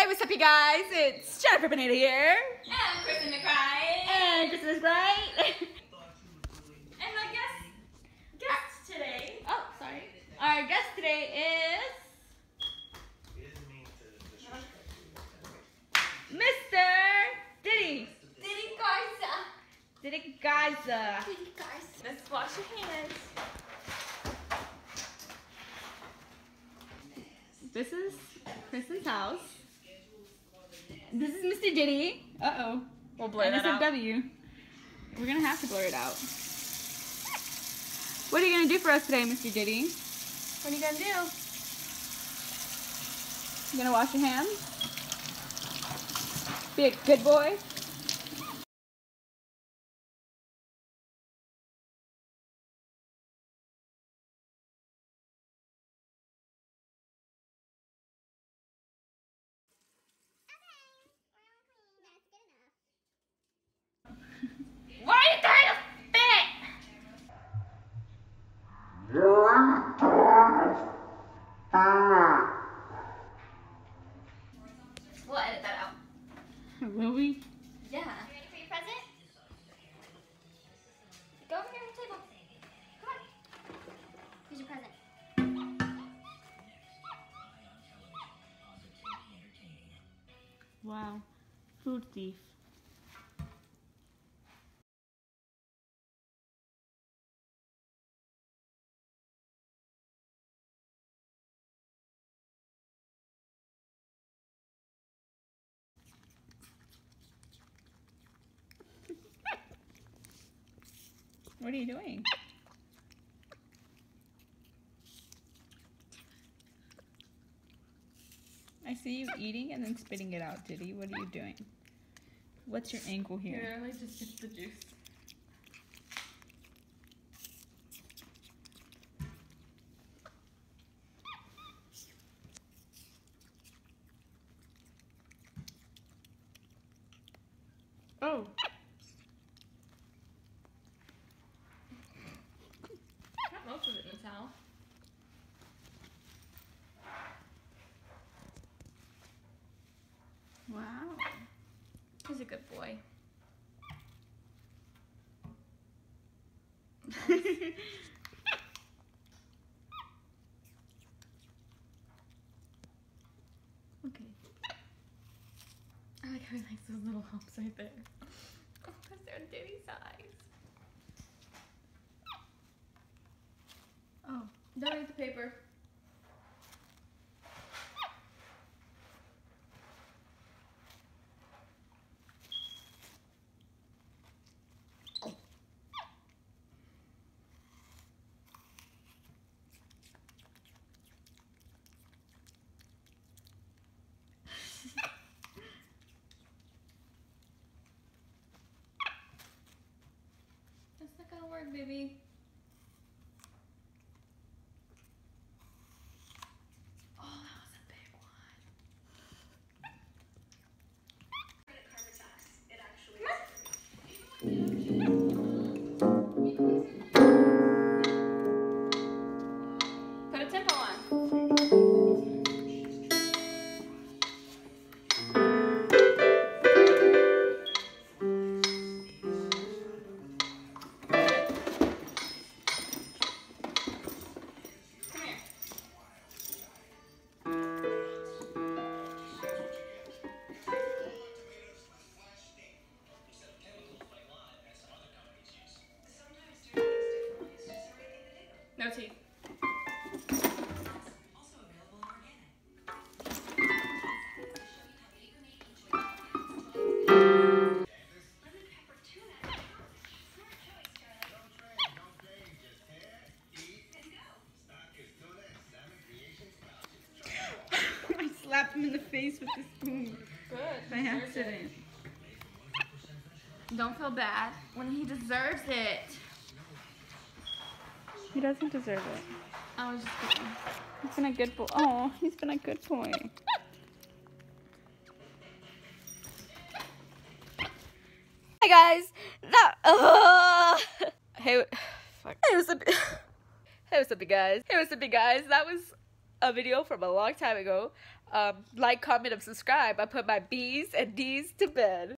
Hey, what's up, you guys? It's Jennifer Bonita here. And Kristen McCray. And Kristen is right. And my guest today. Oh, sorry. Our guest today is Mr. Diddy. Diddy Garza. Diddy Garza. Diddy Garza. Let's wash your hands. This is Kristen's house. This is Mr. Diddy. Uh-oh. We'll blur And that out. W. We're gonna have to blur it out. What are you gonna do for us today, Mr. Diddy? What are you gonna do? You gonna wash your hands? Be a good boy? Why are you trying to spit? We'll edit that out. Will we? Yeah. You ready for your present? Go over here on the table. Come on. Here's your present. Wow. Food thief. What are you doing? I see you eating and then spitting it out, Diddy. What are you doing? What's your angle here? Here, let me just get the juice. Oh. Got most of it in the towel. Wow. He's a good boy. Okay. I like how he likes those little humps right there. Because they're Diddy size. Oh. Don't eat the paper. That's not gonna work, baby. Oh, that was a big one. Put a tempo on. No teeth. I slapped him in the face with the spoon Good. by accident. Don't feel bad when he deserves it. He doesn't deserve it. I was just kidding. He's been a good boy. Oh, he's been a good boy. Hey guys, hey, fuck. Hey, what's up? Hey, what's up, you guys? Hey, what's up, you guys? That was a video from a long time ago. like, comment, and subscribe. I put my B's and D's to bed.